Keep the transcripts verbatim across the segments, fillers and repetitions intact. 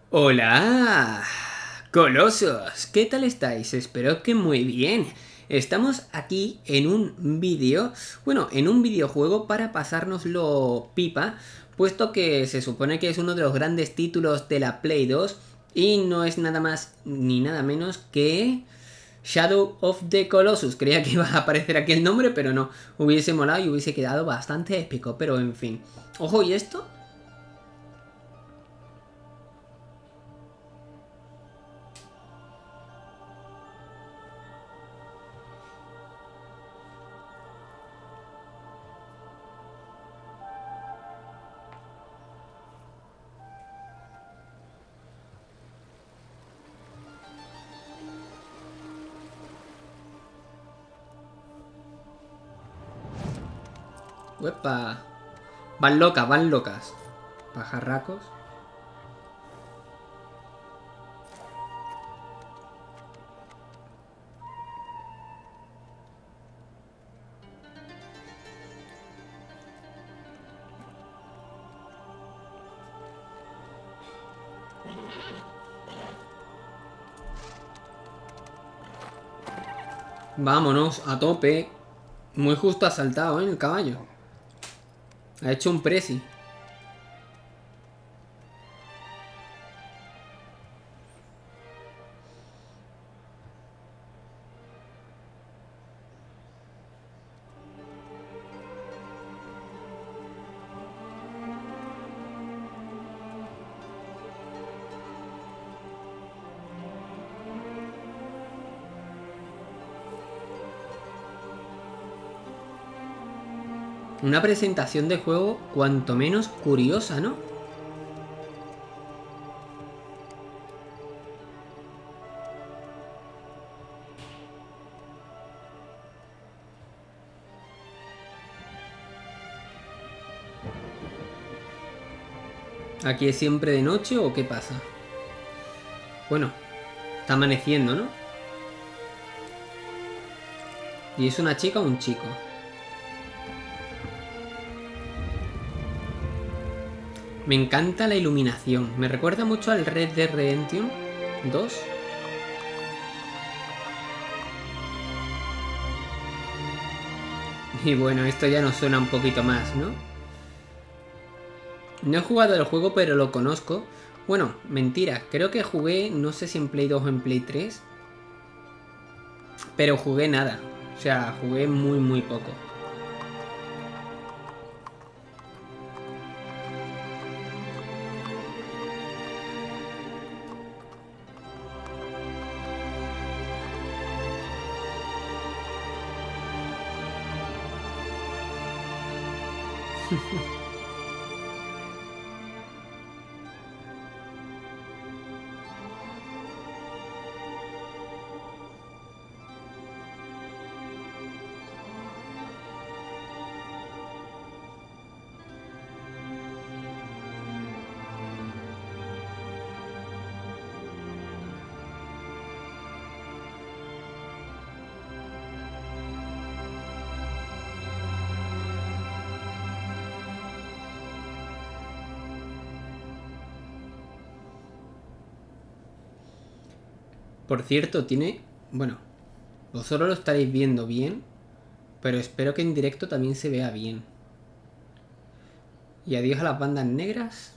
Hola, colosos, ¿qué tal estáis? Espero que muy bien. Estamos aquí en un vídeo, bueno, en un videojuego para pasárnoslo pipa, puesto que se supone que es uno de los grandes títulos de la Play dos y no es nada más ni nada menos que Shadow of the Colossus. Creía que iba a aparecer aquí el nombre, pero no, hubiese molado y hubiese quedado bastante épico, pero en fin. Ojo, ¿y esto? ¡Uepa! Van locas, van locas. Pajarracos. Vámonos, a tope. Muy justo ha saltado, ¿eh? El caballo. Ha hecho un presi. Una presentación de juego cuanto menos curiosa, ¿no? ¿Aquí es siempre de noche o qué pasa? Bueno, está amaneciendo, ¿no? ¿Y es una chica o un chico? Me encanta la iluminación. Me recuerda mucho al Red Dead Redemption dos. Y bueno, esto ya nos suena un poquito más, ¿no? No he jugado el juego, pero lo conozco. Bueno, mentira. Creo que jugué, no sé si en Play dos o en Play tres. Pero jugué nada. O sea, jugué muy, muy poco. Por cierto, tiene... Bueno, vosotros lo estaréis viendo bien, pero espero que en directo también se vea bien. Y adiós a las bandas negras.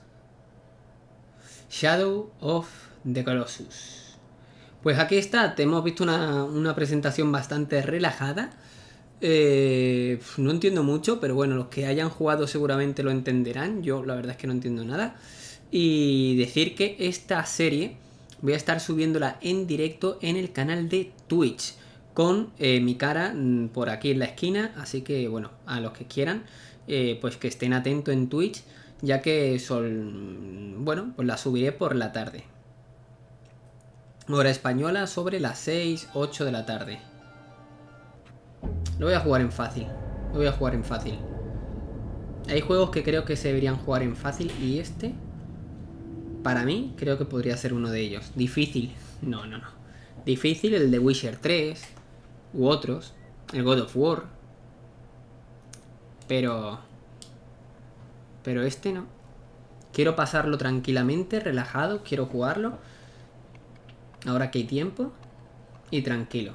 Shadow of the Colossus. Pues aquí está, te hemos visto una, una presentación bastante relajada. Eh, no entiendo mucho, pero bueno, los que hayan jugado seguramente lo entenderán. Yo la verdad es que no entiendo nada. Y decir que esta serie voy a estar subiéndola en directo en el canal de Twitch. Con eh, mi cara mm, por aquí en la esquina. Así que bueno, a los que quieran, eh, pues que estén atentos en Twitch. Ya que son... Bueno, pues la subiré por la tarde. Hora española sobre las seis, ocho de la tarde. Lo voy a jugar en fácil. Lo voy a jugar en fácil. Hay juegos que creo que se deberían jugar en fácil. Y este, para mí, creo que podría ser uno de ellos. Difícil. No, no, no. Difícil el de Witcher tres. U otros. El God of War. Pero... Pero este no. Quiero pasarlo tranquilamente, relajado. Quiero jugarlo. Ahora que hay tiempo. Y tranquilo.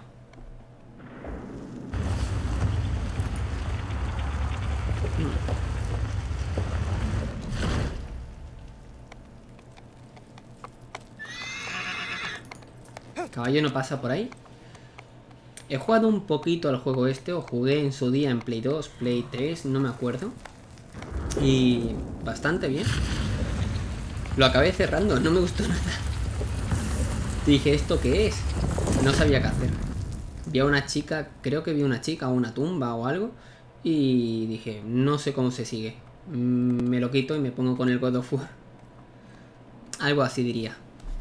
Caballo no pasa por ahí. He jugado un poquito al juego este. O jugué en su día en Play dos, Play tres. No me acuerdo. Y bastante bien. Lo acabé cerrando. No me gustó nada. Dije, ¿esto qué es? No sabía qué hacer. Vi a una chica. Creo que vi una chica o una tumba o algo. Y dije, no sé cómo se sigue. Me lo quito y me pongo con el God of War. Algo así diría.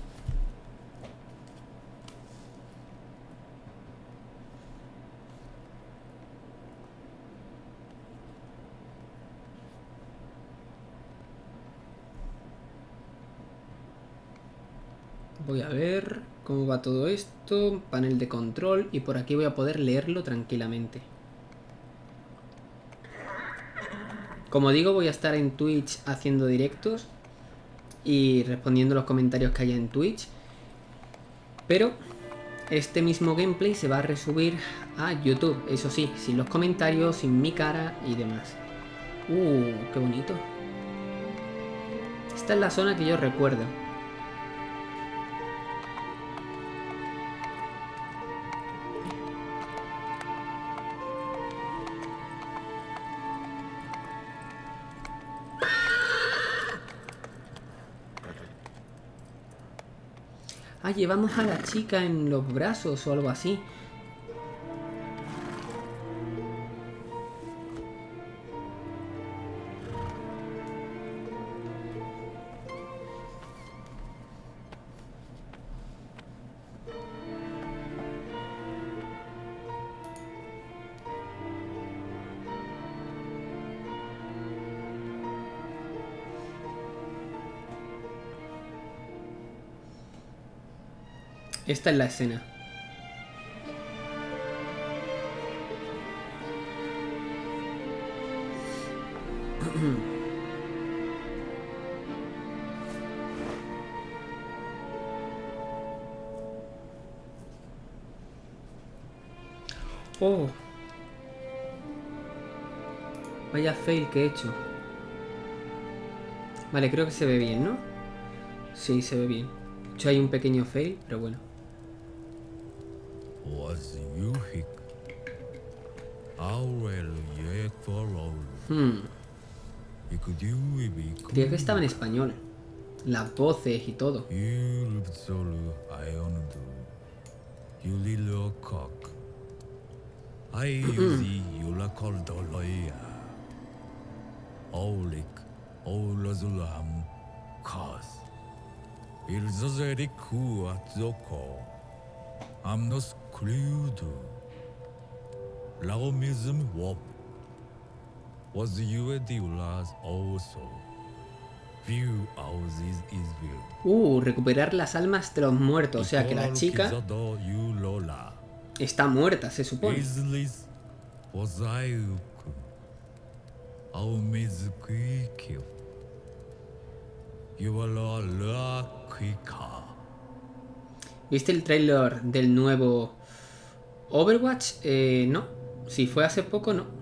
Voy a ver cómo va todo esto. Panel de control. Y por aquí voy a poder leerlo tranquilamente. Como digo, voy a estar en Twitch haciendo directos y respondiendo los comentarios que haya en Twitch. Pero este mismo gameplay se va a resubir a YouTube. Eso sí, sin los comentarios, sin mi cara y demás. Uh, qué bonito. Esta es la zona que yo recuerdo. Ah, llevamos a la chica en los brazos o algo así. Esta es la escena. Oh. Vaya fail que he hecho. Vale, creo que se ve bien, ¿no? Sí, se ve bien. De hecho hay un pequeño fail, pero bueno. Hmm. Creía que estaba en español. Las voces y todo. Was you the last also? View of this is view. Uh, recuperar las almas de los muertos. O sea que la chica está muerta, se supone. ¿Viste el trailer del nuevo Overwatch? Eh, no. Si fue hace poco, no.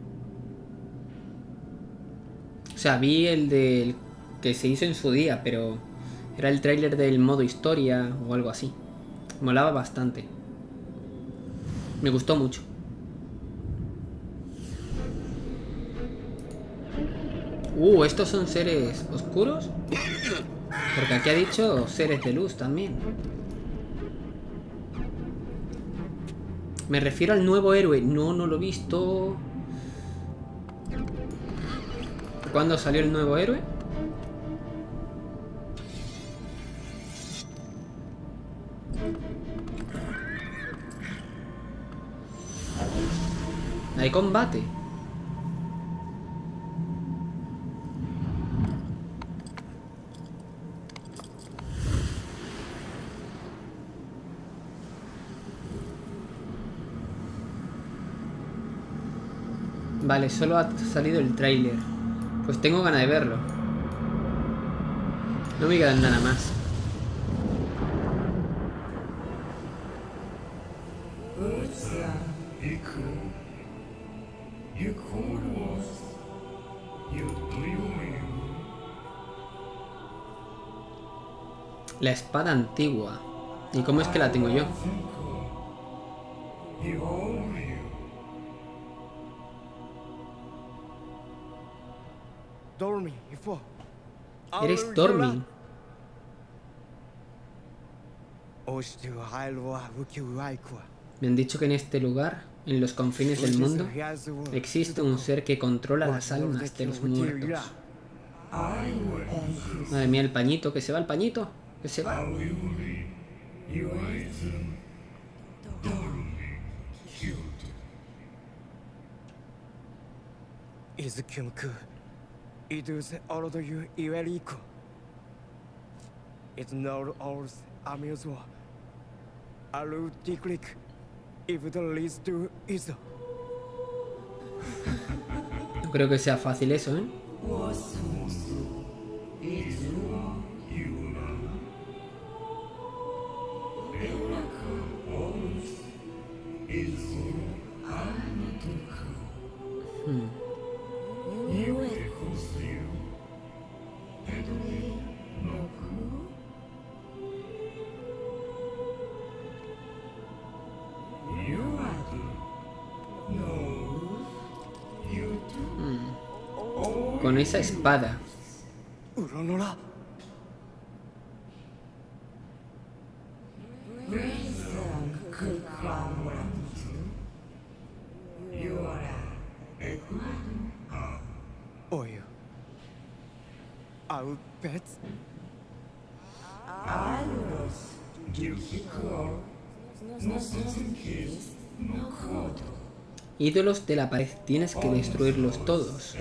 O sea, vi el del que se hizo en su día, pero era el tráiler del modo historia o algo así. Molaba bastante. Me gustó mucho. Uh, ¿estos son seres oscuros? Porque aquí ha dicho seres de luz también. Me refiero al nuevo héroe. No, no lo he visto. ¿Cuándo salió el nuevo héroe? Hay combate. Vale, solo ha salido el tráiler. Pues tengo ganas de verlo. No me queda nada más. La espada antigua. ¿Y cómo es que la tengo yo? Eres Dormin. Me han dicho que en este lugar, en los confines del mundo, existe un ser que controla las almas de los muertos. Madre mía, el pañito, que se va el pañito, que se va. No creo que sea fácil eso, ¿eh? Hmm. Con esa espada. Ídolos de la pared, tienes que destruirlos todos.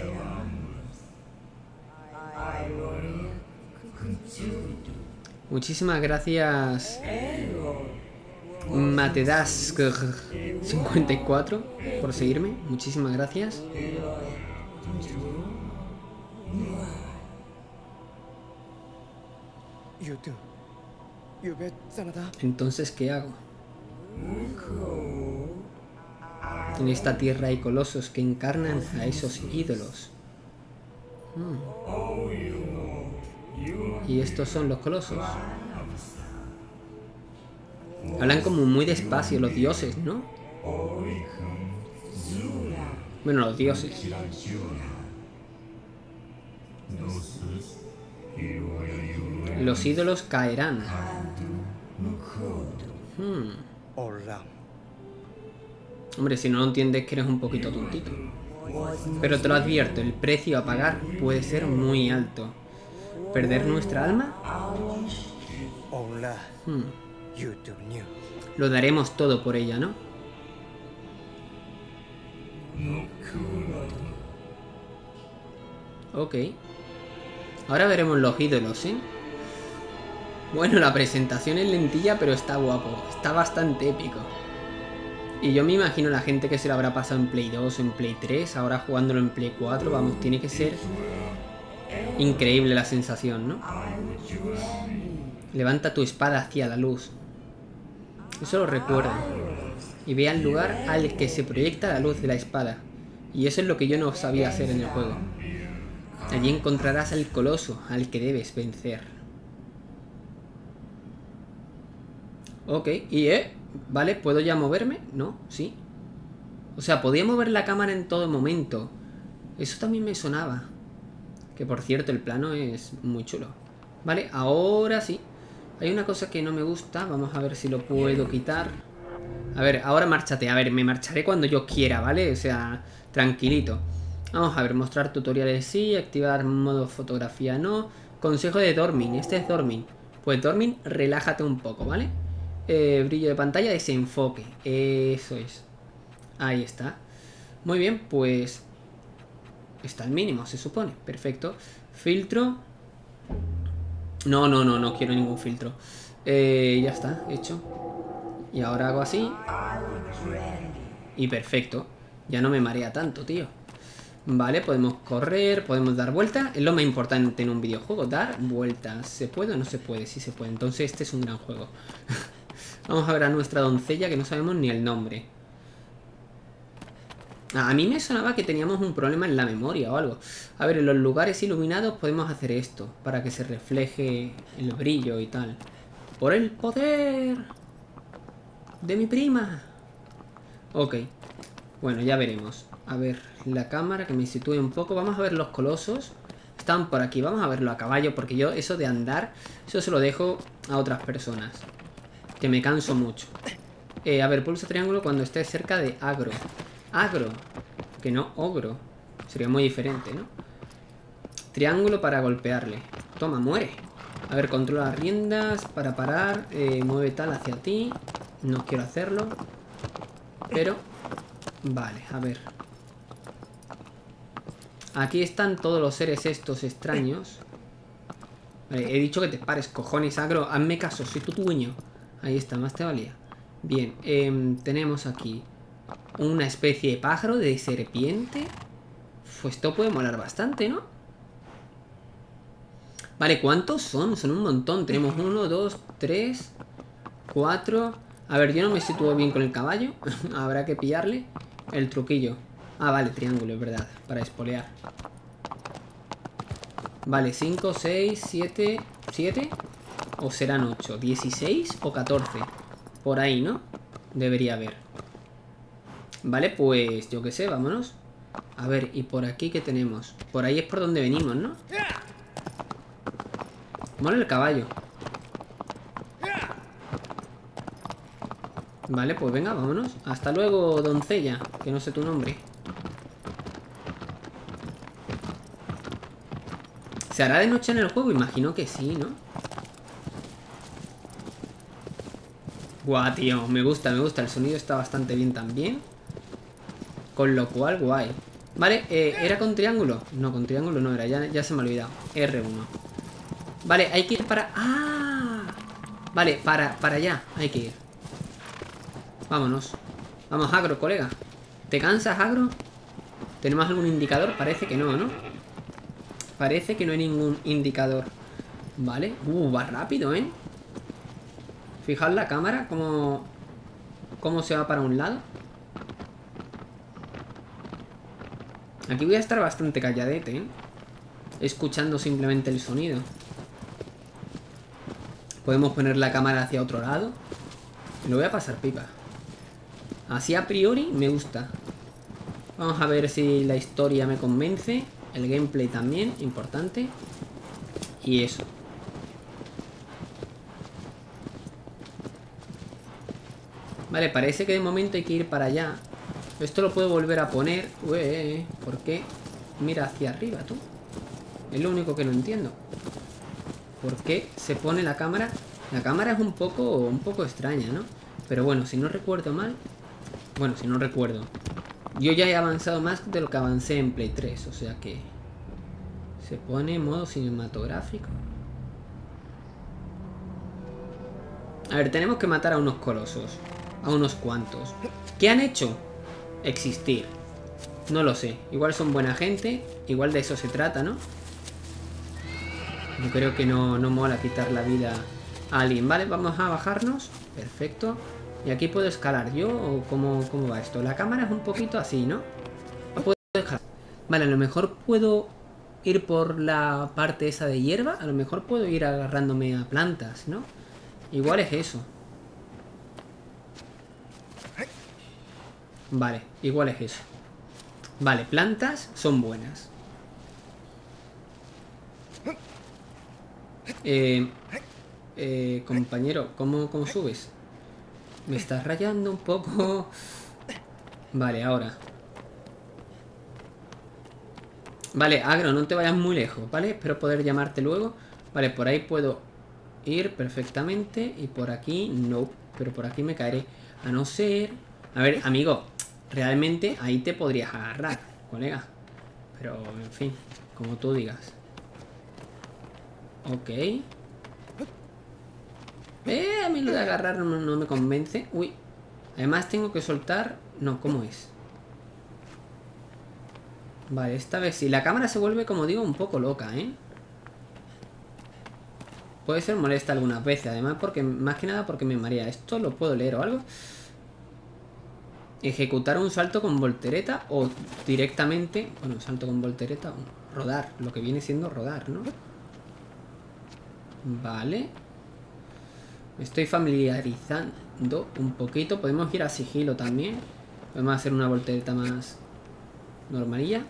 Muchísimas gracias, Matedas cincuenta y cuatro, por seguirme. Muchísimas gracias. Entonces, ¿qué hago? En esta tierra hay colosos que encarnan a esos ídolos. Hmm. Y estos son los colosos. Hablan como muy despacio los dioses, ¿no? Bueno, los dioses. Los ídolos caerán. Hmm. Hombre, si no lo entiendes que eres un poquito tontito. Pero te lo advierto, el precio a pagar puede ser muy alto. ¿Perder nuestra alma? Hmm. Lo daremos todo por ella, ¿no? Ok. Ahora veremos los ídolos, ¿eh? Bueno, la presentación es lentilla, pero está guapo. Está bastante épico. Y yo me imagino la gente que se lo habrá pasado en Play dos o en Play tres, ahora jugándolo en Play cuatro, vamos, tiene que ser increíble la sensación, ¿no? Levanta tu espada hacia la luz. Eso lo recuerda. Y ve al lugar al que se proyecta la luz de la espada. Y eso es lo que yo no sabía hacer en el juego. Allí encontrarás al coloso al que debes vencer. Ok, y eh, vale, ¿puedo ya moverme? No, sí. O sea, podía mover la cámara en todo momento. Eso también me sonaba. Que por cierto, el plano es muy chulo. Vale, ahora sí. Hay una cosa que no me gusta. Vamos a ver si lo puedo quitar. A ver, ahora márchate. A ver, me marcharé cuando yo quiera, ¿vale? O sea, tranquilito. Vamos a ver, mostrar tutoriales sí. Activar modo fotografía no. Consejo de Dormin. Este es Dormin. Pues Dormin, relájate un poco, ¿vale? Eh, brillo de pantalla, desenfoque. Eso es. Ahí está. Muy bien, pues está al mínimo, se supone. Perfecto. Filtro. No, no, no, no quiero ningún filtro. Eh, ya está, hecho. Y ahora hago así. Y perfecto. Ya no me marea tanto, tío. Vale, podemos correr, podemos dar vueltas. Es lo más importante en un videojuego, dar vueltas. ¿Se puede o no se puede? Sí se puede. Entonces este es un gran juego. Vamos a ver a nuestra doncella, que no sabemos ni el nombre. A mí me sonaba que teníamos un problema en la memoria o algo. A ver, en los lugares iluminados podemos hacer esto, para que se refleje el brillo y tal. ¡Por el poder de mi prima! Ok. Bueno, ya veremos. A ver, la cámara, que me sitúe un poco. Vamos a ver los colosos. Están por aquí. Vamos a verlo a caballo, porque yo eso de andar, eso se lo dejo a otras personas. Que me canso mucho. Eh, a ver, pulsa triángulo cuando esté cerca de agro. Agro, que no ogro. Sería muy diferente, ¿no? Triángulo para golpearle. Toma, muere. A ver, controla las riendas para parar. eh, Mueve tal hacia ti. No quiero hacerlo, pero vale, a ver. Aquí están todos los seres estos extraños. Vale, he dicho que te pares, cojones, agro. Hazme caso, soy tu dueño. Ahí está, más te valía. Bien, eh, tenemos aquí una especie de pájaro, de serpiente. Pues esto puede molar bastante, ¿no? Vale, ¿cuántos son? Son un montón. Tenemos uno, dos, tres, cuatro. A ver, yo no me sitúo bien con el caballo. Habrá que pillarle el truquillo. Ah, vale, triángulo, es verdad. Para espolear. Vale, cinco, seis, siete. ¿siete? ¿O serán ocho? ¿dieciséis o catorce? Por ahí, ¿no? Debería haber. Vale, pues yo qué sé, vámonos. A ver, ¿y por aquí qué tenemos? Por ahí es por donde venimos, ¿no? Mola el caballo. Vale, pues venga, vámonos. Hasta luego, doncella, que no sé tu nombre. ¿Se hará de noche en el juego? Imagino que sí, ¿no? Guau, tío, me gusta, me gusta. El sonido está bastante bien también. Con lo cual, guay. Vale, eh, ¿era con triángulo? No, con triángulo no era, ya, ya se me ha olvidado. R uno. Vale, hay que ir para... ¡Ah! Vale, para, para allá hay que ir. Vámonos. Vamos, agro, colega. ¿Te cansas, agro? ¿Tenemos algún indicador? Parece que no, ¿no? Parece que no hay ningún indicador. Vale. Uh, va rápido, ¿eh? Fijaos la cámara, cómo... cómo se va para un lado. Aquí voy a estar bastante calladete, ¿eh? Escuchando simplemente el sonido. Podemos poner la cámara hacia otro lado. Lo voy a pasar pipa. Así a priori me gusta. Vamos a ver si la historia me convence. El gameplay también, importante. Y eso. Vale, parece que de momento hay que ir para allá. Esto lo puedo volver a poner. Ué, ¿por qué? Mira hacia arriba, tú. Es lo único que no entiendo. ¿Por qué se pone la cámara? La cámara es un poco, un poco extraña, ¿no? Pero bueno, si no recuerdo mal... Bueno, si no recuerdo... Yo ya he avanzado más de lo que avancé en Play tres, o sea que... Se pone en modo cinematográfico. A ver, tenemos que matar a unos colosos. A unos cuantos. ¿Qué han hecho? Existir. No lo sé. Igual son buena gente. Igual de eso se trata, ¿no? Yo creo que no, no mola quitar la vida a alguien. Vale, vamos a bajarnos. Perfecto. ¿Y aquí puedo escalar yo? ¿O cómo, cómo va esto? La cámara es un poquito así, ¿no? No puedo escalar. Vale, a lo mejor puedo ir por la parte esa de hierba. A lo mejor puedo ir agarrándome a plantas, ¿no? Igual es eso. Vale, igual es eso. Vale, plantas son buenas. Eh, eh, compañero, ¿cómo, ¿cómo subes? Me estás rayando un poco. Vale, ahora. Vale, agro, no te vayas muy lejos, ¿vale? Espero poder llamarte luego. Vale, por ahí puedo ir perfectamente. Y por aquí, no. Pero por aquí me caeré. A no ser... A ver, amigo, realmente ahí te podrías agarrar, colega. Pero, en fin, como tú digas. Ok. Eh, a mí lo de agarrar no, no me convence. Uy. Además tengo que soltar... No, ¿cómo es? Vale, esta vez sí. La cámara se vuelve, como digo, un poco loca, ¿eh? Puede ser molesta algunas veces. Además, porque más que nada porque me marea. ¿Esto lo puedo leer o algo? Ejecutar un salto con voltereta o directamente... Bueno, salto con voltereta o rodar. Lo que viene siendo rodar, ¿no? Vale. Me estoy familiarizando un poquito. Podemos ir a sigilo también. Podemos hacer una voltereta más normalilla.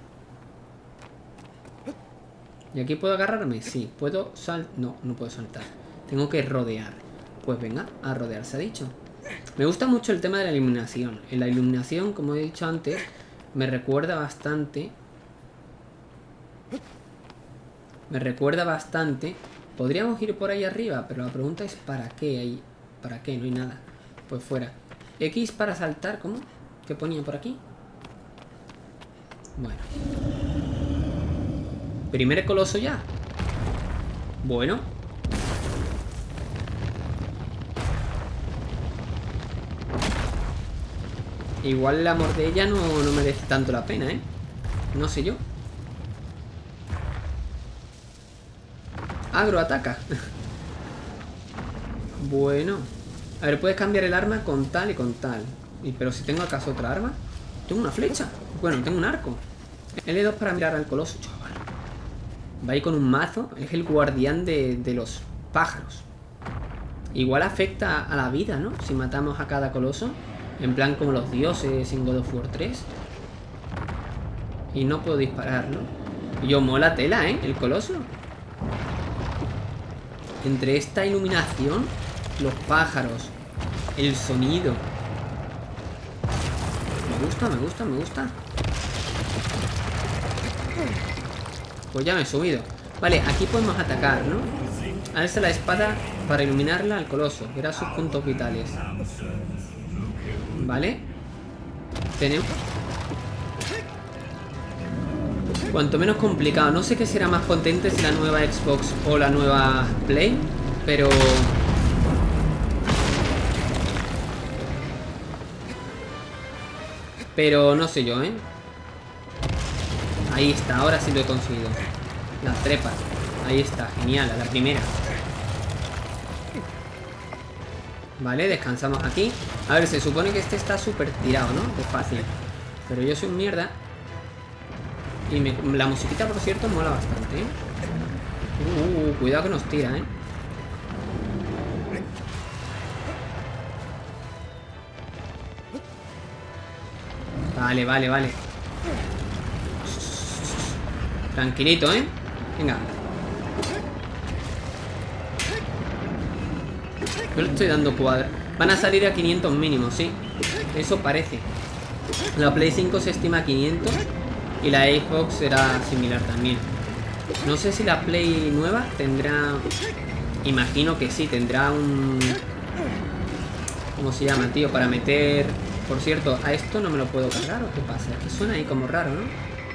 ¿Y aquí puedo agarrarme? Sí. ¿Puedo saltar? No, no puedo saltar. Tengo que rodear. Pues venga, a rodear se ha dicho. Me gusta mucho el tema de la iluminación. En la iluminación, como he dicho antes, me recuerda bastante. Me recuerda bastante. Podríamos ir por ahí arriba, pero la pregunta es ¿para qué ahí? ¿Para qué? No hay nada. Pues fuera. X para saltar, ¿cómo? ¿Qué ponía por aquí? Bueno. Primer coloso ya. Bueno. Igual la mordella no, no merece tanto la pena, ¿eh? No sé yo. Agro ataca. Bueno. A ver, puedes cambiar el arma con tal y con tal. Y, pero si tengo acaso otra arma. Tengo una flecha. Bueno, tengo un arco. L dos para mirar al coloso, chaval. Va ahí con un mazo. Es el guardián de, de los pájaros. Igual afecta a la vida, ¿no? Si matamos a cada coloso. En plan como los dioses en God of War tres. Y no puedo disparar, ¿no? Y yo, mola tela, ¿eh? El coloso. Entre esta iluminación, los pájaros, el sonido. Me gusta, me gusta, me gusta. Pues ya me he subido. Vale, aquí podemos atacar, ¿no? Alza la espada para iluminarla al coloso. Verá sus puntos vitales. Vale. Tenemos... Cuanto menos complicado. No sé qué será más potente, si la nueva Xbox o la nueva Play. Pero... Pero no sé yo, ¿eh? Ahí está, ahora sí lo he conseguido. Las trepas. Ahí está, genial, a la primera. Vale, descansamos aquí. A ver, se supone que este está súper tirado, ¿no? Es fácil. Pero yo soy un mierda. Y me, la musiquita, por cierto, mola bastante, ¿eh? Uh, uh, cuidado que nos tira, ¿eh? Vale, vale, vale. Tranquilito, ¿eh? Venga. Yo le estoy dando cuadra. Van a salir a quinientos mínimo, sí. Eso parece. La Play cinco se estima a quinientos. Y la Xbox será similar también. No sé si la Play nueva tendrá... Imagino que sí, tendrá un... ¿Cómo se llama, tío? Para meter... Por cierto, ¿a esto no me lo puedo cargar o qué pasa? Es que suena ahí como raro, ¿no?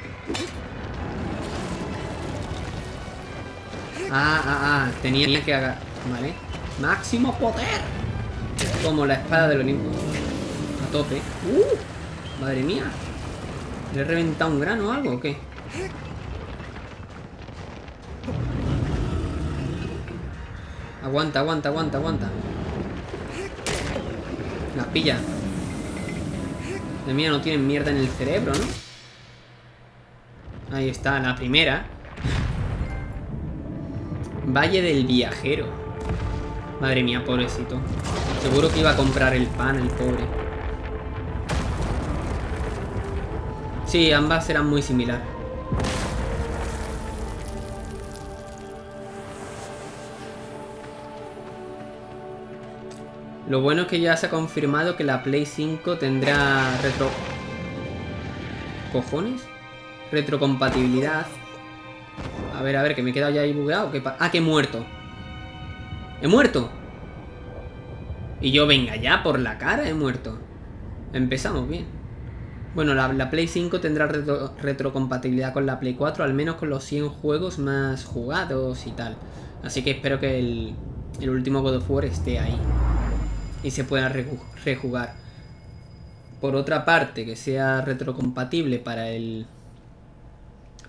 Ah, ah, ah. Tenía que agarrar... Vale. ¡Máximo poder! Como la espada del Olimpo. A tope. ¡Uh! Madre mía. ¿Le he reventado un grano o algo o qué? Aguanta, aguanta, aguanta, aguanta. La pilla. De mía, no tienen mierda en el cerebro, ¿no? Ahí está, la primera. Valle del Viajero. Madre mía, pobrecito. Seguro que iba a comprar el pan, el pobre. Sí, ambas eran muy similares. Lo bueno es que ya se ha confirmado que la Play cinco tendrá retro... ¿Cojones? Retrocompatibilidad. A ver, a ver, que me he quedado ya ahí bugueado. ¿Qué pa... Ah, que he muerto. ¡He muerto! Y yo, venga ya, por la cara he muerto. Empezamos bien. Bueno, la, la Play cinco tendrá retro, retrocompatibilidad con la Play cuatro, al menos con los cien juegos más jugados y tal. Así que espero que el, el último God of War esté ahí y se pueda rejugar. Por otra parte, que sea retrocompatible para el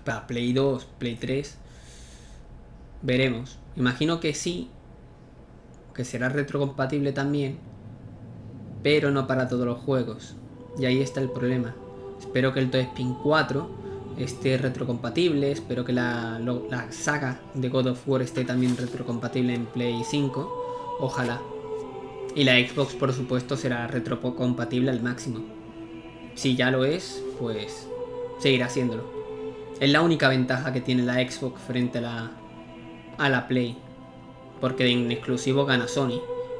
Para Play dos, Play tres. Veremos. Imagino que sí. Que será retrocompatible también. Pero no para todos los juegos. Y ahí está el problema. Espero que el Toe Spin cuatro esté retrocompatible. Espero que la, lo, la saga de God of War esté también retrocompatible en Play cinco. Ojalá. Y la Xbox, por supuesto, será retrocompatible al máximo. Si ya lo es, pues seguirá haciéndolo. Es la única ventaja que tiene la Xbox frente a la, a la Play. Porque en exclusivo gana Sony.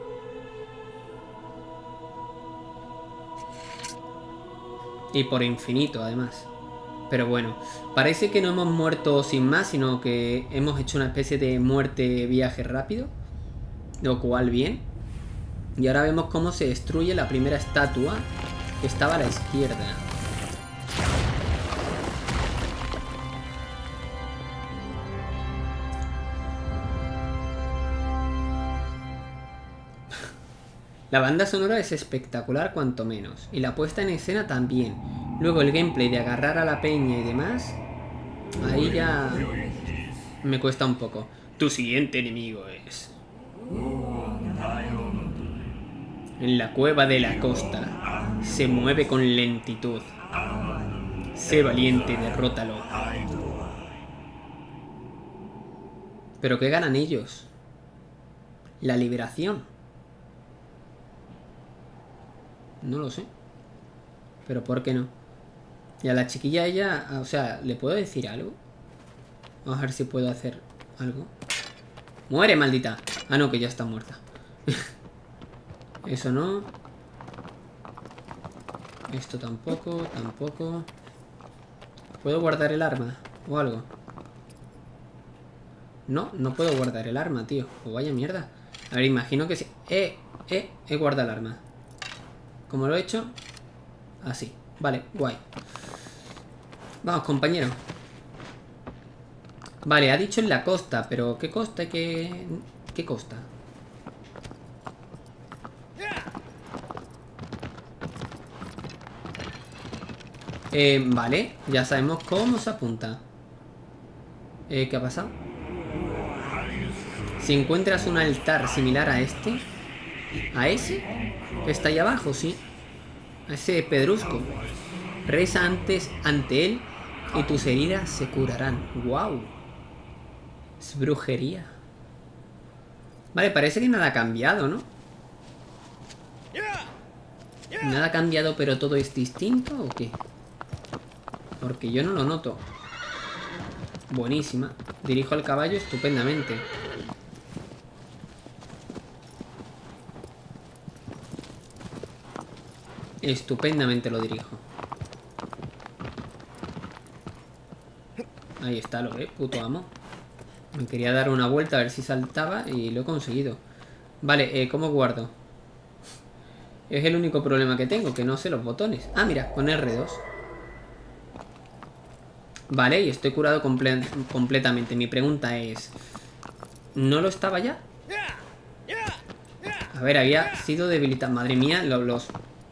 Y por infinito, además. Pero bueno, parece que no hemos muerto sin más, sino que hemos hecho una especie de muerte viaje rápido. Lo cual bien. Y ahora vemos cómo se destruye la primera estatua que estaba a la izquierda. La banda sonora es espectacular cuanto menos, y la puesta en escena también. Luego el gameplay de agarrar a la peña y demás, ahí ya me cuesta un poco. Tu siguiente enemigo es... En la cueva de la costa, se mueve con lentitud. Sé valiente, derrótalo. ¿Pero qué ganan ellos? La liberación. No lo sé. Pero ¿por qué no? Y a la chiquilla ella... O sea, ¿le puedo decir algo? Vamos a ver si puedo hacer algo. ¡Muere, maldita! Ah, no, que ya está muerta. Eso no. Esto tampoco, tampoco. ¿Puedo guardar el arma? O algo. No, no puedo guardar el arma, tío. O vaya mierda. A ver, imagino que sí. Eh, eh, he guardado el arma. ¿Cómo lo he hecho? Así. Vale, guay. Vamos, compañero. Vale, ha dicho en la costa, pero ¿qué costa? ¿Qué, qué costa? Eh, vale, ya sabemos cómo se apunta. Eh, ¿qué ha pasado? Si encuentras un altar similar a este, a ese que está ahí abajo, sí, a ese pedrusco, reza antes ante él y tus heridas se curarán. ¡Wow! Es brujería. Vale, parece que nada ha cambiado, ¿no? Nada ha cambiado, pero todo es distinto, ¿o qué? Porque yo no lo noto. Buenísima. Dirijo al caballo estupendamente. Estupendamente lo dirijo. Ahí está, lo ve, puto amo. Me quería dar una vuelta a ver si saltaba y lo he conseguido. Vale, eh, ¿cómo guardo? Es el único problema que tengo, que no sé los botones. Ah, mira, con erre dos. Vale, y estoy curado comple completamente. Mi pregunta es... ¿no lo estaba ya? A ver, había sido debilitado. Madre mía, los... Los,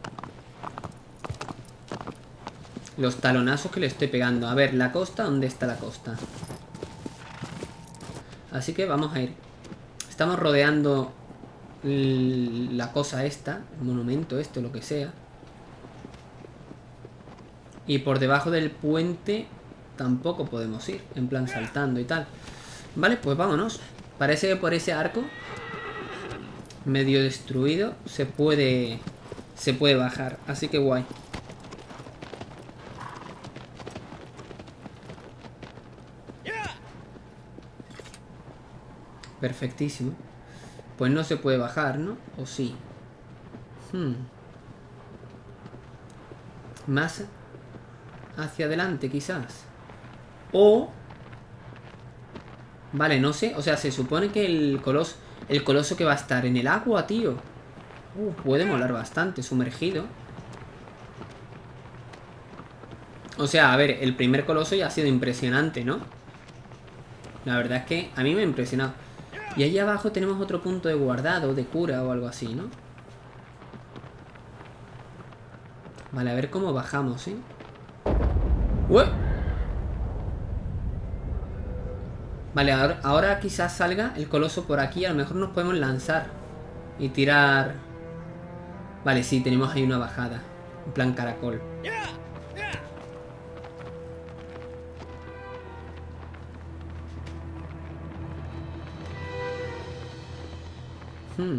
los talonazos que le estoy pegando. A ver, la costa, ¿dónde está la costa? Así que vamos a ir. Estamos rodeando la cosa esta, el monumento este, lo que sea. Y por debajo del puente tampoco podemos ir, en plan saltando y tal. Vale, pues vámonos. Parece que por ese arco medio destruido se puede se puede bajar, así que guay. Perfectísimo. Pues no se puede bajar, ¿no? ¿O sí? Hmm. Más hacia adelante, quizás. O... Vale, no sé. O sea, se supone que el coloso... El coloso que va a estar en el agua, tío. Uh, puede molar bastante, sumergido. O sea, a ver, el primer coloso ya ha sido impresionante, ¿no? La verdad es que a mí me ha impresionado. Y ahí abajo tenemos otro punto de guardado, de cura o algo así, ¿no? Vale, a ver cómo bajamos, ¿eh? ¡Ué! Vale, ahora, ahora quizás salga el coloso por aquí. A lo mejor nos podemos lanzar y tirar. Vale, sí, tenemos ahí una bajada. En plan caracol. Hmm.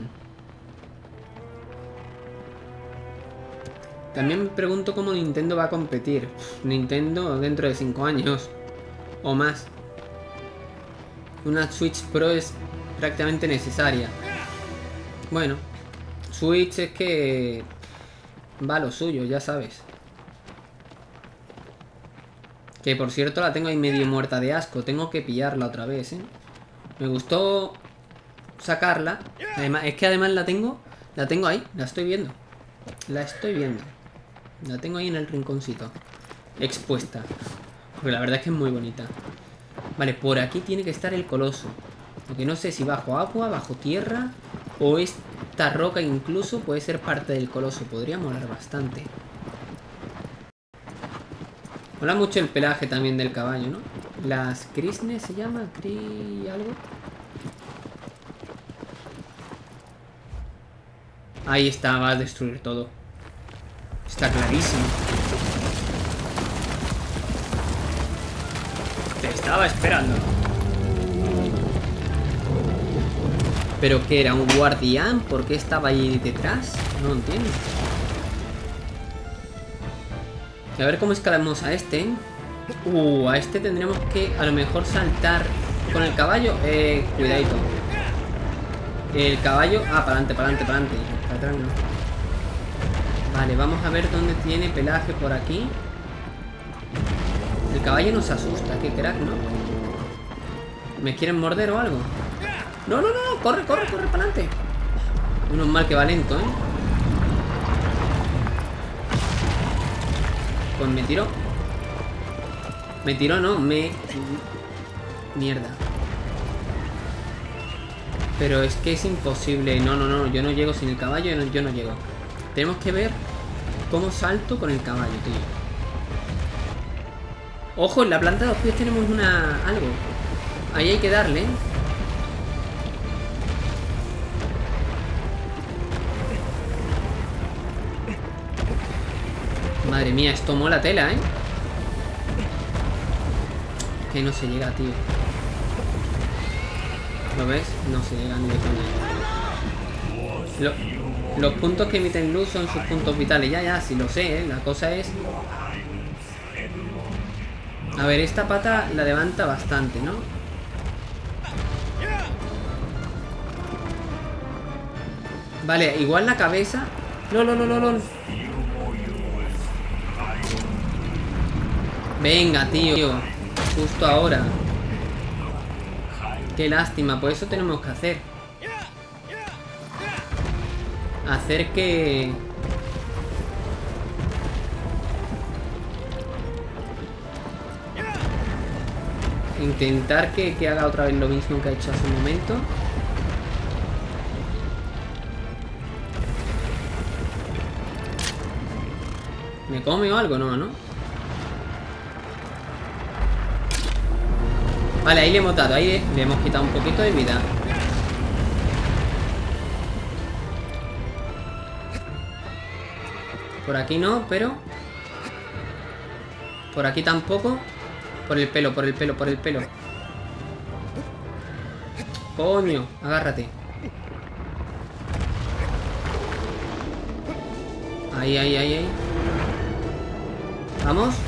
También me pregunto cómo Nintendo va a competir. Nintendo dentro de cinco años o más. Una Switch Pro es prácticamente necesaria. Bueno, Switch es que va a lo suyo, ya sabes. Que por cierto la tengo ahí medio muerta de asco. Tengo que pillarla otra vez, ¿eh? Me gustó sacarla. Además, es que además la tengo. La tengo ahí, la estoy viendo. La estoy viendo. La tengo ahí en el rinconcito. Expuesta. Porque la verdad es que es muy bonita. Vale, por aquí tiene que estar el coloso. Aunque no sé si bajo agua, bajo tierra. O esta roca incluso puede ser parte del coloso. Podría molar bastante. Mola mucho el pelaje también del caballo, ¿no? Las crisnes se llama. Cri... algo. Ahí está, va a destruir todo. Está clarísimo. Te estaba esperando. ¿Pero qué era? ¿Un guardián? ¿Por qué estaba ahí detrás? No entiendo. A ver cómo escalamos a este. Uh, a este tendremos que a lo mejor saltar con el caballo. Eh, cuidadito. El caballo... Ah, para adelante, para adelante, para adelante. Para atrás no. Vale, vamos a ver dónde tiene pelaje por aquí. El caballo nos asusta, qué crack, ¿no? ¿Me quieren morder o algo? No, no, no, corre, corre, corre para adelante. Menos mal que va lento, ¿eh? Pues me tiró. Me tiró, no, me... Mierda. Pero es que es imposible. No, no, no, yo no llego sin el caballo, yo no, yo no llego. Tenemos que ver cómo salto con el caballo, tío. Ojo, en la planta de los pies tenemos una... algo. Ahí hay que darle, ¿eh? Madre mía, esto mola tela, ¿eh? Que no se llega, tío. ¿Lo ves? No se llega ni de coña. Lo... Los puntos que emiten luz son sus puntos vitales. Ya, ya, sí lo sé, ¿eh? La cosa es... A ver, esta pata la levanta bastante, ¿no? Vale, igual la cabeza... No, no, no, no, no. Venga, tío. Justo ahora. Qué lástima, pues eso tenemos que hacer. Hacer que... Intentar que, que haga otra vez lo mismo que ha hecho hace un momento. ¿Me come o algo? No, ¿no? Vale, ahí le hemos dado. Ahí le hemos quitado un poquito de vida. Por aquí no, pero... Por aquí tampoco. Por el pelo, por el pelo, por el pelo. Coño, agárrate. Ahí, ahí, ahí, ahí. Vamos.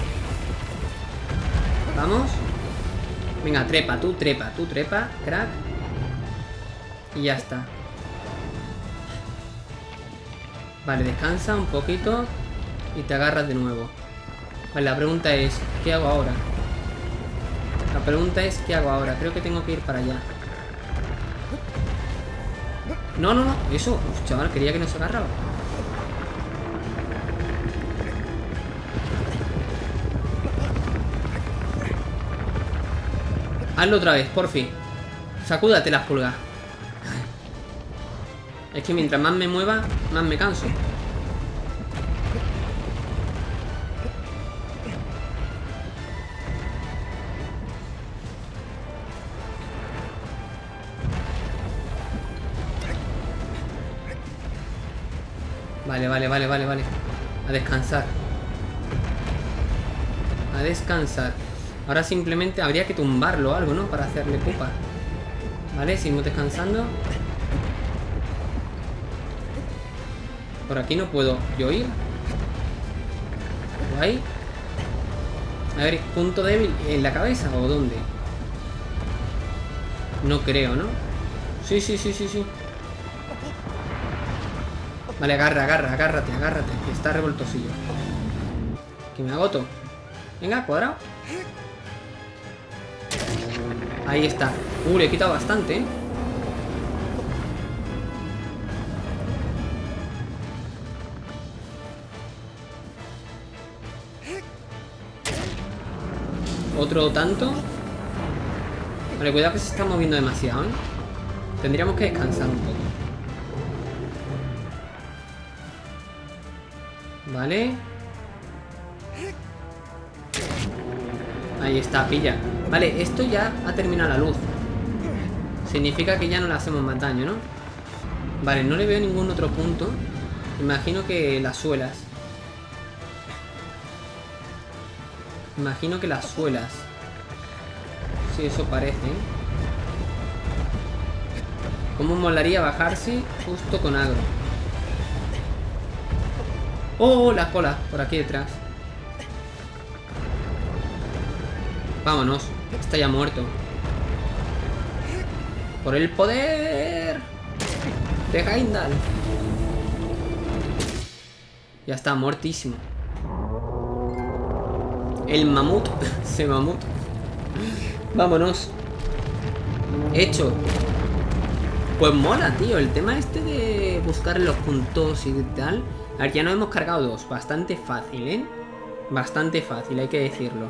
Vamos. Venga, trepa, tú trepa, tú trepa, crack. Y ya está. Vale, descansa un poquito y te agarras de nuevo. Vale, la pregunta es, ¿qué hago ahora? La pregunta es, ¿qué hago ahora? Creo que tengo que ir para allá. No, no, no, eso. Uf, chaval, quería que no se agarraba. Hazlo otra vez, por fin. Sacúdate las pulgas. Es que mientras más me mueva, más me canso. Vale, vale, vale, vale, vale. A descansar. A descansar. Ahora simplemente habría que tumbarlo o algo, ¿no? Para hacerle pupa. Vale, seguimos descansando. Por aquí no puedo yo ir. Ahí. A ver, punto débil en la cabeza o dónde. No creo, ¿no? Sí, sí, sí, sí, sí. Vale, agarra, agarra, agárrate, agárrate. Que está revoltosillo. Que me agoto. Venga, cuadrado. Ahí está. Uh, le he quitado bastante, ¿eh? Otro tanto. Vale, cuidado que se está moviendo demasiado, ¿eh? Tendríamos que descansar un poco. Vale. Ahí está, pilla. Vale, esto ya ha terminado la luz. Significa que ya no le hacemos más daño, ¿no? Vale, no le veo ningún otro punto. Imagino que las suelas. Imagino que las suelas. Sí, eso parece. ¿Cómo molaría bajarse justo con agro? ¡Oh! La cola, por aquí detrás. Vámonos. Está ya muerto. Por el poder de Heimdall. Ya está, muertísimo. El mamut. Ese mamut. Vámonos. Hecho. Pues mola, tío. El tema este de buscar los puntos y tal. A ver, ya nos hemos cargado dos. Bastante fácil, ¿eh? Bastante fácil, hay que decirlo.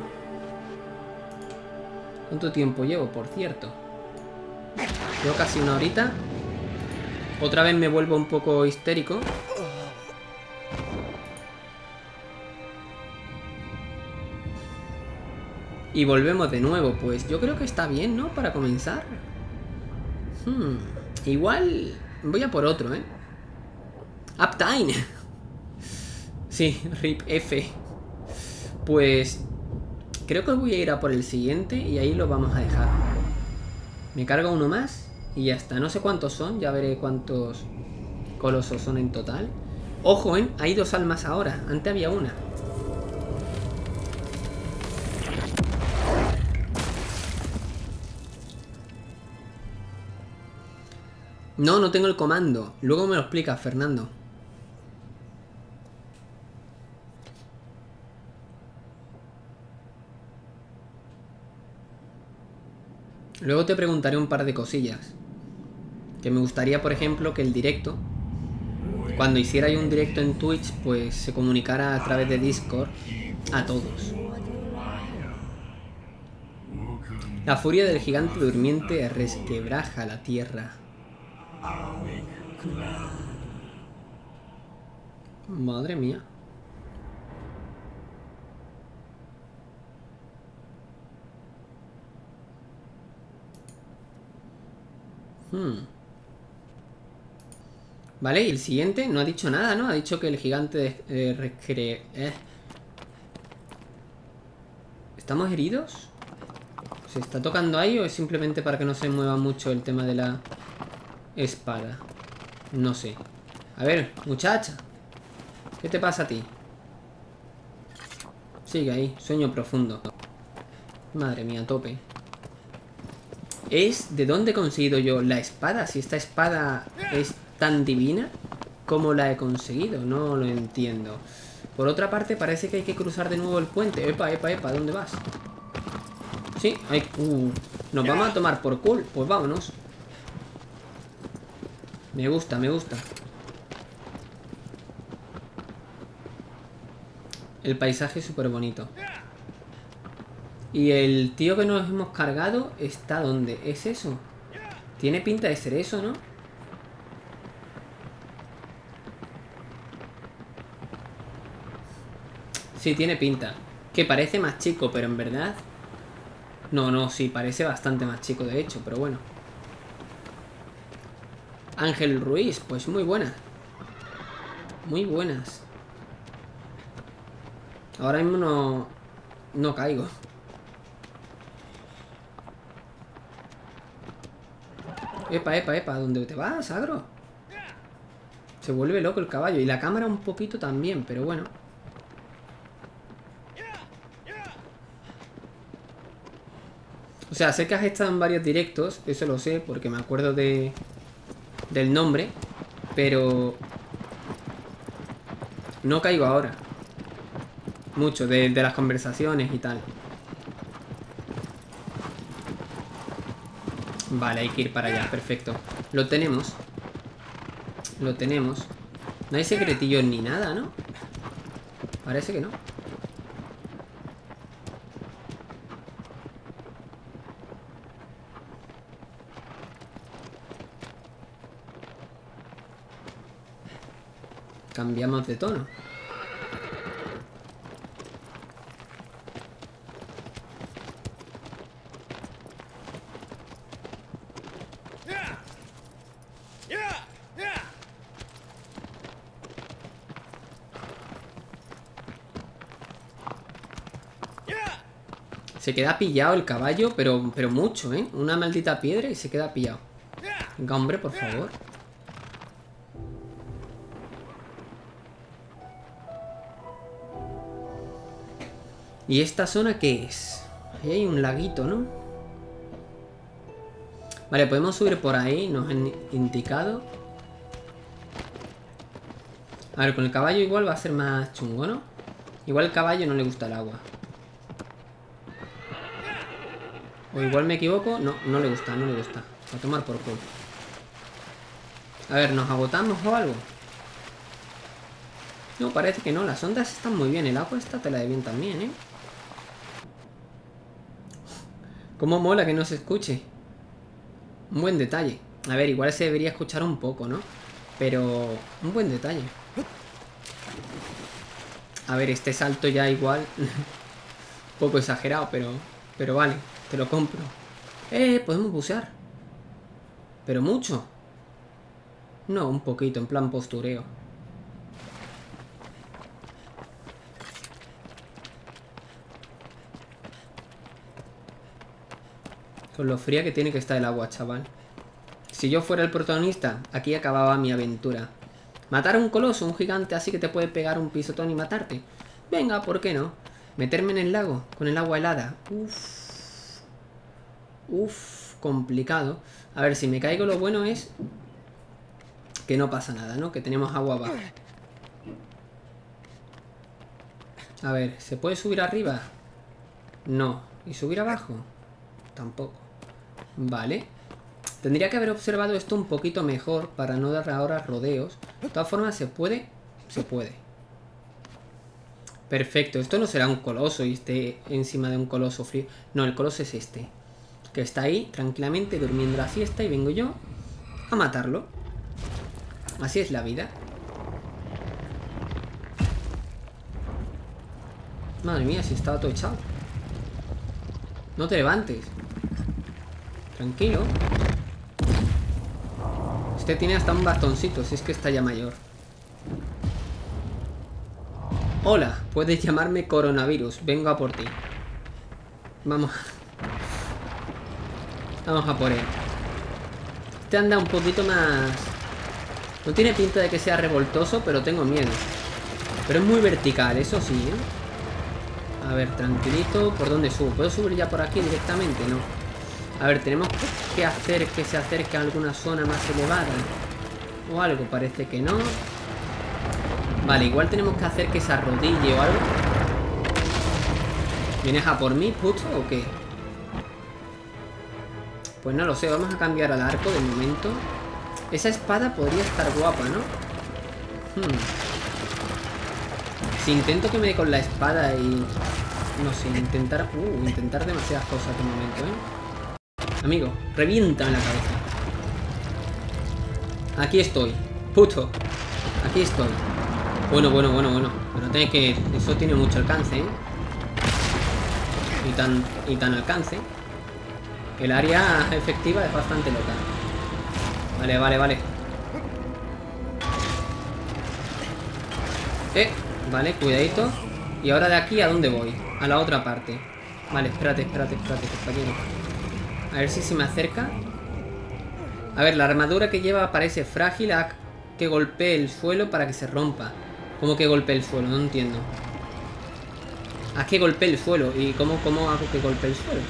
¿Cuánto tiempo llevo, por cierto? Llevo casi una horita. Otra vez me vuelvo un poco histérico. Y volvemos de nuevo. Pues yo creo que está bien, ¿no? Para comenzar. Hmm. Igual voy a por otro, ¿eh? Uptime. Sí, rip F. Pues creo que voy a ir a por el siguiente y ahí lo vamos a dejar. Me cargo uno más y ya está. No sé cuántos son, ya veré cuántos colosos son en total. Ojo, ¿eh? Hay dos almas ahora. Antes había una. No, no tengo el comando. Luego me lo explica, Fernando. Luego te preguntaré un par de cosillas. Que me gustaría, por ejemplo, que el directo, cuando hiciera yo un directo en Twitch, pues se comunicara a través de Discord a todos. La furia del gigante durmiente resquebraja la tierra. Madre mía. Hmm. Vale, y el siguiente no ha dicho nada, ¿no? Ha dicho que el gigante eh, recre... Eh. ¿Estamos heridos? ¿Se está tocando ahí o es simplemente para que no se mueva mucho el tema de la espada? No sé. A ver, muchacha. ¿Qué te pasa a ti? Sigue ahí, sueño profundo. Madre mía, a tope. ¿Es de dónde he conseguido yo la espada? Si esta espada es tan divina, ¿cómo la he conseguido? No lo entiendo. Por otra parte, parece que hay que cruzar de nuevo el puente. Epa, epa, epa, ¿dónde vas? Sí, hay... Uh, nos vamos a tomar por cool. Pues vámonos. Me gusta, me gusta. El paisaje es súper bonito. Y el tío que nos hemos cargado está ¿dónde? ¿Es eso? Tiene pinta de ser eso, ¿no? Sí, tiene pinta. Que parece más chico, pero en verdad... No, no, sí, parece bastante más chico de hecho, pero bueno. Ángel Ruiz, pues muy buena. Muy buenas. Ahora mismo no... No caigo. Epa, epa, epa. ¿Dónde te vas, Agro? Se vuelve loco el caballo. Y la cámara un poquito también, pero bueno. O sea, sé que has estado en varios directos. Eso lo sé, porque me acuerdo de... del nombre. Pero... no caigo ahora. Mucho, de, de las conversaciones y tal. Vale, hay que ir para allá, perfecto. Lo tenemos. Lo tenemos. No hay secretillos ni nada, ¿no? Parece que no. Cambiamos de tono. Se queda pillado el caballo, pero, pero mucho, ¿eh? Una maldita piedra y se queda pillado. Venga, hombre, por favor. ¿Y esta zona qué es? Ahí hay un laguito, ¿no? Vale, podemos subir por ahí, nos han indicado. A ver, con el caballo igual va a ser más chungo, ¿no? Igual al caballo no le gusta el agua. O igual me equivoco. No, no le gusta, no le gusta. A tomar por culo. A ver, ¿nos agotamos o algo? No, parece que no. Las ondas están muy bien. El agua está tela de bien también, ¿eh? Cómo mola que no se escuche. Un buen detalle. A ver, igual se debería escuchar un poco, ¿no? Pero... un buen detalle. A ver, este salto ya igual... un poco exagerado, pero... pero vale. Te lo compro. Eh, podemos bucear. Pero mucho. No, un poquito, en plan postureo. Con lo fría que tiene que estar el agua, chaval. Si yo fuera el protagonista, aquí acababa mi aventura. Matar a un coloso, un gigante así que te puede pegar un pisotón y matarte. Venga, ¿por qué no? Meterme en el lago con el agua helada. Uff. Uff, complicado. A ver, si me caigo lo bueno es que no pasa nada, ¿no? Que tenemos agua abajo. A ver, ¿se puede subir arriba? No. ¿Y subir abajo? Tampoco. Vale. Tendría que haber observado esto un poquito mejor para no dar ahora rodeos. De todas formas, ¿se puede? Se puede. Perfecto. Esto no será un coloso y esté encima de un coloso frío. No, el coloso es este. Que está ahí tranquilamente durmiendo la siesta y vengo yo a matarlo. Así es la vida. Madre mía, si estaba todo echado. No te levantes. Tranquilo. Este tiene hasta un bastoncito, si es que está ya mayor. Hola, puedes llamarme coronavirus. Vengo a por ti. Vamos. Vamos a por él. Este anda un poquito más... no tiene pinta de que sea revoltoso, pero tengo miedo. Pero es muy vertical, eso sí, ¿eh? A ver, tranquilito. ¿Por dónde subo? ¿Puedo subir ya por aquí directamente? No. A ver, tenemos que hacer que se acerque a alguna zona más elevada. O algo, parece que no. Vale, igual tenemos que hacer que se arrodille o algo. ¿Vienes a por mí, puto, o qué? Pues no lo sé, vamos a cambiar al arco de momento. Esa espada podría estar guapa, ¿no? Hmm. Si intento que me dé con la espada y... no sé, intentar... Uh, intentar demasiadas cosas de momento, ¿eh? Amigo, reviéntame la cabeza. Aquí estoy. Puto. Aquí estoy. Bueno, bueno, bueno, bueno. Pero tiene que... eso tiene mucho alcance, ¿eh? Y tan... y tan alcance. El área efectiva es bastante loca. Vale, vale, vale. Eh, vale, cuidadito. Y ahora de aquí, ¿a dónde voy? A la otra parte. Vale, espérate, espérate, espérate, compañero. A ver si se me acerca. A ver, la armadura que lleva parece frágil. Haz que golpee el suelo para que se rompa. ¿Cómo que golpee el suelo? No entiendo. Haz que golpee el suelo. ¿Y cómo, cómo hago que golpee el suelo?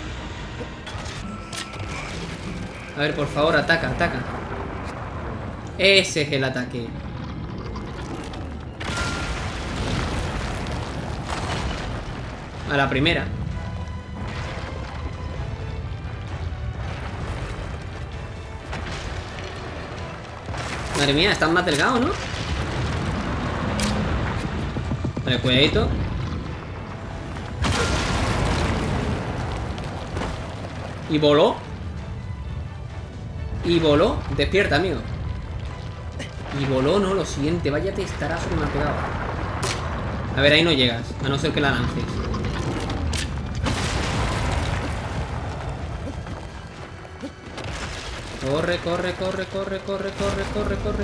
A ver, por favor, ataca, ataca. Ese es el ataque. A la primera. Madre mía, están más delgados, ¿no? Vale, cuidadito. Y voló. Y voló. Despierta, amigo. Y voló, no, lo siguiente. Vaya testarazo que me ha pegado. A ver, ahí no llegas. A no ser que la lances. Corre, corre, corre, corre, corre, corre, corre, corre.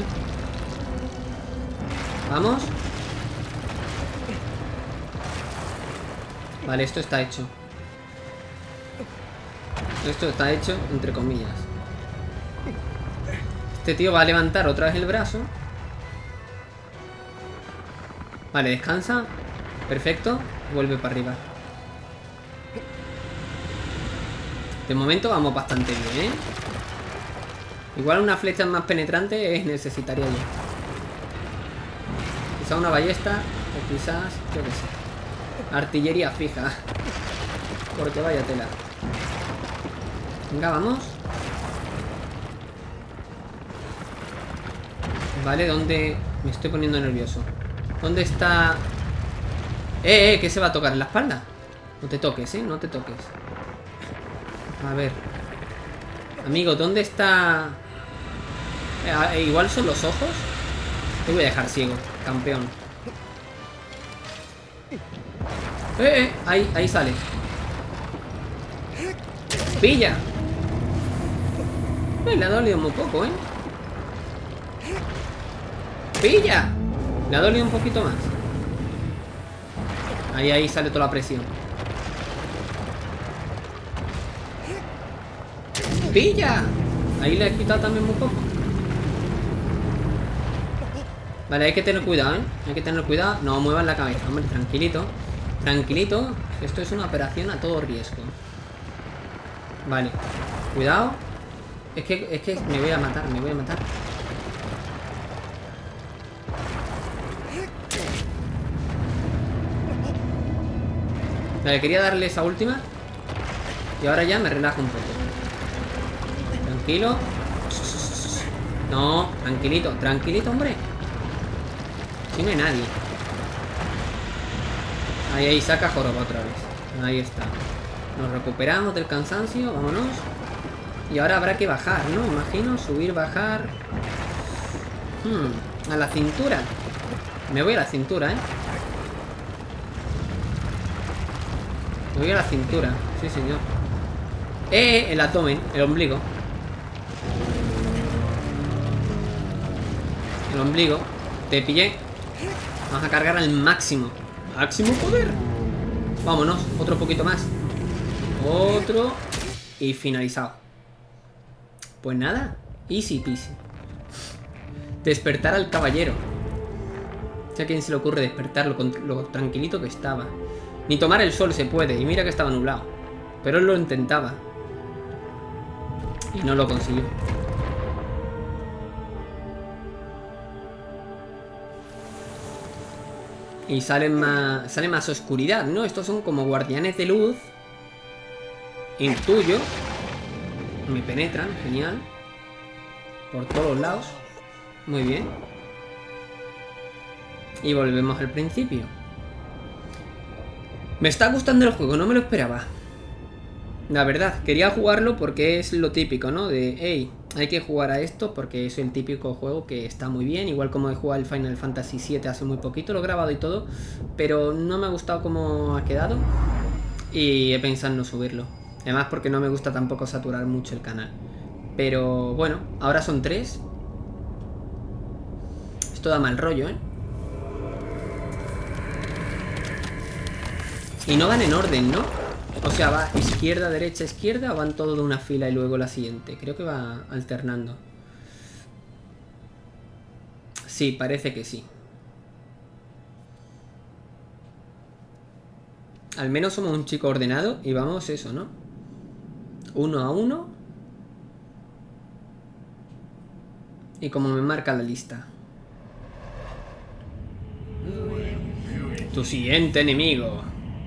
Vamos. Vale, esto está hecho. Esto está hecho, entre comillas. Este tío va a levantar otra vez el brazo. Vale, descansa. Perfecto. Vuelve para arriba. De momento vamos bastante bien, ¿eh? Igual una flecha más penetrante es necesitaría yo. Quizás una ballesta. O quizás, yo qué sé, artillería fija. Porque vaya tela. Venga, vamos. Vale, ¿dónde? Me estoy poniendo nervioso. ¿Dónde está? Eh, eh, que se va a tocar en la espalda. No te toques, eh, no te toques. A ver. Amigo, ¿dónde está? Eh, igual son los ojos. Te voy a dejar ciego, campeón. Eh, eh, ahí, ahí sale. ¡Pilla! Eh, le ha dolido muy poco, ¿eh? ¡Pilla! Le ha dolido un poquito más. Ahí, ahí sale toda la presión. ¡Pilla! Ahí le he quitado también muy poco. Vale, hay que tener cuidado, ¿eh? Hay que tener cuidado. No muevan la cabeza, hombre, tranquilito. Tranquilito. Esto es una operación a todo riesgo. Vale. Cuidado. Es que, es que me voy a matar, me voy a matar. Vale, quería darle esa última. Y ahora ya me relajo un poco. Tranquilo. No, tranquilito, tranquilito, hombre. Si no hay nadie. Ahí, ahí, saca joroba otra vez. Ahí está. Nos recuperamos del cansancio, vámonos. Y ahora habrá que bajar, ¿no? Imagino, subir, bajar. Hmm, a la cintura. Me voy a la cintura, ¿eh? Me voy a la cintura, sí señor. Eh, el abdomen, el ombligo. El ombligo. Te pillé. Vamos a cargar al máximo. Máximo poder. Vámonos, otro poquito más. Otro. Y finalizado. Pues nada, easy peasy. Despertar al caballero. O sea, ¿a quién se le ocurre despertarlo con lo tranquilito que estaba? Ni tomar el sol se puede. Y mira que estaba nublado. Pero él lo intentaba. Y no lo consiguió. Y sale más, sale más oscuridad, ¿no? Estos son como guardianes de luz. Intuyo. Me penetran, genial. Por todos lados. Muy bien. Y volvemos al principio. Me está gustando el juego, no me lo esperaba. La verdad, quería jugarlo porque es lo típico, ¿no? De, hey, hay que jugar a esto porque es el típico juego que está muy bien. Igual como he jugado el Final Fantasy siete hace muy poquito, lo he grabado y todo. Pero no me ha gustado cómo ha quedado. Y he pensado en no subirlo. Además porque no me gusta tampoco saturar mucho el canal. Pero bueno, ahora son tres. Esto da mal rollo, ¿eh? Y no van en orden, ¿no? O sea, va izquierda, derecha, izquierda, o van todos de una fila y luego la siguiente. Creo que va alternando. Sí, parece que sí. Al menos somos un chico ordenado y vamos eso, ¿no? Uno a uno. Y como me marca la lista. Tu siguiente enemigo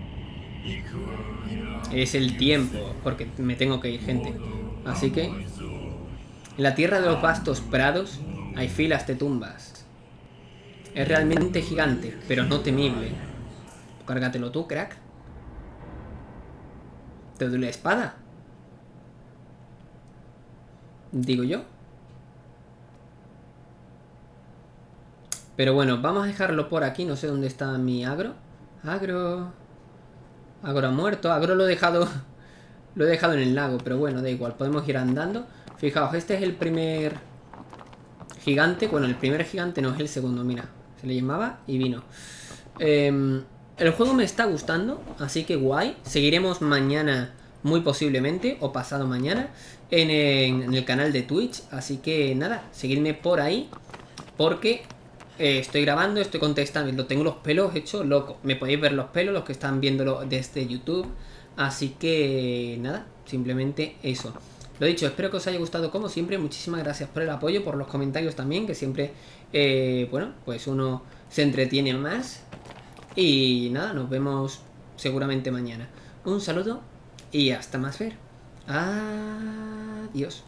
es el tiempo, porque me tengo que ir, gente. Así que en la tierra de los vastos prados hay filas de tumbas. Es realmente gigante, pero no temible. Cárgatelo tú, crack. ¿Te doy la espada? Digo yo. Pero bueno, vamos a dejarlo por aquí. No sé dónde está mi agro. Agro. Agro ha muerto. Agro lo he dejado. Lo he dejado en el lago. Pero bueno, da igual. Podemos ir andando. Fijaos, este es el primer gigante. Bueno, el primer gigante no es el segundo. Mira, se le llamaba y vino. Eh, el juego me está gustando. Así que guay. Seguiremos mañana, muy posiblemente. O pasado mañana. En, en, en el canal de Twitch. Así que nada, seguidme por ahí. Porque... Eh, estoy grabando, estoy contestando, lo tengo los pelos hechos locos. Me podéis ver los pelos, los que están viéndolo desde YouTube. Así que nada, simplemente eso. Lo dicho, espero que os haya gustado como siempre. Muchísimas gracias por el apoyo, por los comentarios también, que siempre, eh, bueno, pues uno se entretiene más. Y nada, nos vemos seguramente mañana. Un saludo y hasta más ver. Adiós.